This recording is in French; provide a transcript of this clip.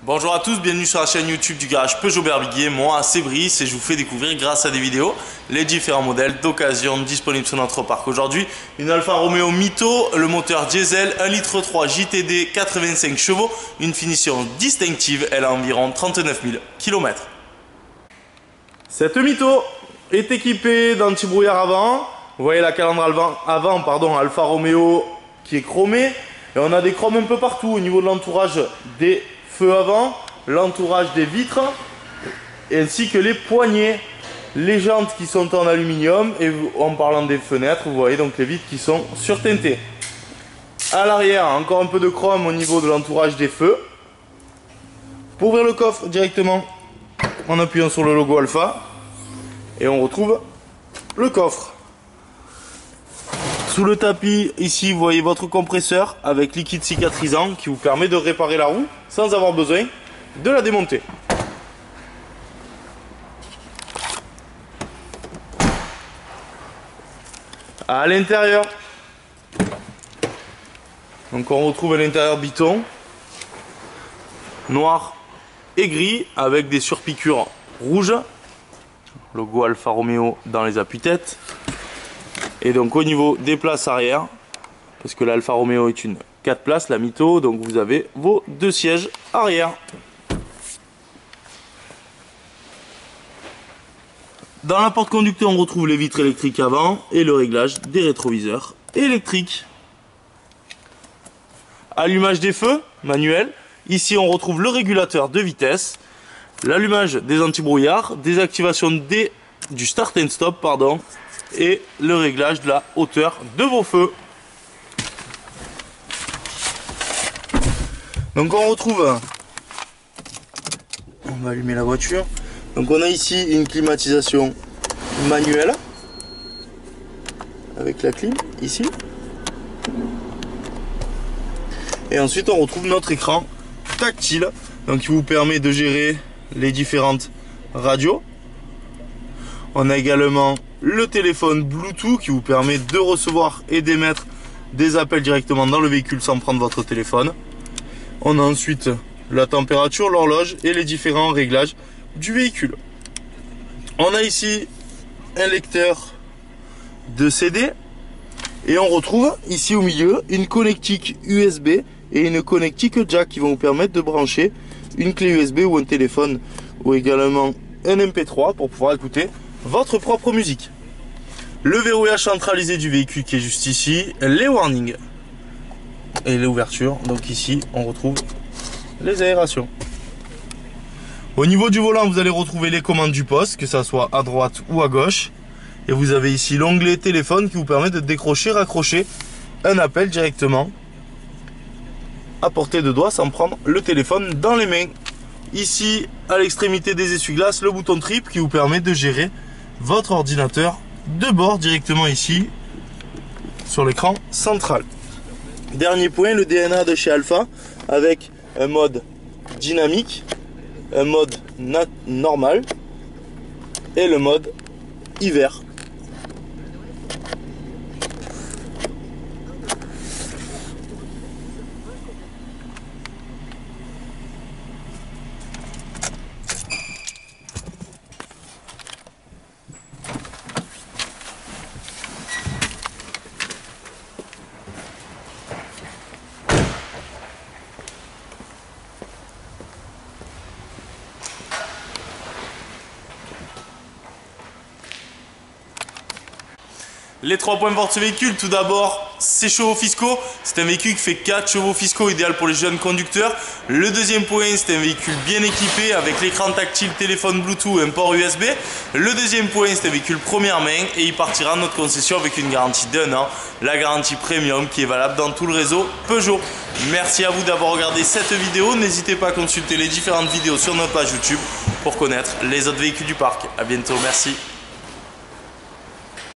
Bonjour à tous, bienvenue sur la chaîne YouTube du garage Peugeot Berbiguier. Moi c'est Brice et je vous fais découvrir grâce à des vidéos les différents modèles d'occasion disponibles sur notre parc. Aujourd'hui une Alfa Romeo Mito, le moteur diesel 1,3 litre JTD 85 chevaux, une finition distinctive, elle a environ 39 000 km. Cette Mito est équipée d'anti-brouillard avant. Vous voyez la calandre avant, Alfa Romeo qui est chromée. Et on a des chromes un peu partout au niveau de l'entourage des feux avant, l'entourage des vitres, ainsi que les poignées, les jantes qui sont en aluminium. Et en parlant des fenêtres, vous voyez donc les vitres qui sont surteintées. À l'arrière, encore un peu de chrome au niveau de l'entourage des feux. Pour ouvrir le coffre directement, en appuyant sur le logo Alfa, et on retrouve le coffre. Sous le tapis, ici, vous voyez votre compresseur avec liquide cicatrisant qui vous permet de réparer la roue sans avoir besoin de la démonter. À l'intérieur, donc on retrouve à l'intérieur biton noir et gris avec des surpiqûres rouges, logo Alfa Romeo dans les appuis-têtes. Et donc au niveau des places arrière, parce que l'Alfa Romeo est une 4 places, la Mito, donc vous avez vos 2 sièges arrière. Dans la porte-conducteur, on retrouve les vitres électriques avant et le réglage des rétroviseurs électriques. Allumage des feux manuel. Ici, on retrouve le régulateur de vitesse, l'allumage des anti-brouillards, désactivation du start and stop, et le réglage de la hauteur de vos feux. Donc on retrouve, on va allumer la voiture, donc on a ici une climatisation manuelle avec la clim ici, et ensuite on retrouve notre écran tactile, donc qui vous permet de gérer les différentes radios. On a également le téléphone Bluetooth qui vous permet de recevoir et d'émettre des appels directement dans le véhicule sans prendre votre téléphone. On a ensuite la température, l'horloge et les différents réglages du véhicule. On a ici un lecteur de CD et on retrouve ici au milieu une connectique USB et une connectique jack qui vont vous permettre de brancher une clé USB ou un téléphone ou également un MP3 pour pouvoir écouter votre propre musique. Le verrouillage centralisé du véhicule qui est juste ici, les warnings et l'ouverture. Donc ici on retrouve les aérations. Au niveau du volant, vous allez retrouver les commandes du poste, que ça soit à droite ou à gauche, et vous avez ici l'onglet téléphone qui vous permet de décrocher, raccrocher un appel directement à portée de doigt sans prendre le téléphone dans les mains. Ici à l'extrémité des essuie-glaces, le bouton trip qui vous permet de gérer votre ordinateur de bord directement ici sur l'écran central. Dernier point, le DNA de chez Alfa avec un mode dynamique, un mode normal et le mode hiver. Les 3 points forts de ce véhicule, tout d'abord, ses chevaux fiscaux. C'est un véhicule qui fait 4 chevaux fiscaux, idéal pour les jeunes conducteurs. Le deuxième point, c'est un véhicule bien équipé avec l'écran tactile, téléphone Bluetooth et un port USB. Le deuxième point, c'est un véhicule première main et il partira de notre concession avec une garantie d'1 an, la garantie premium qui est valable dans tout le réseau Peugeot. Merci à vous d'avoir regardé cette vidéo. N'hésitez pas à consulter les différentes vidéos sur notre page YouTube pour connaître les autres véhicules du parc. A bientôt, merci.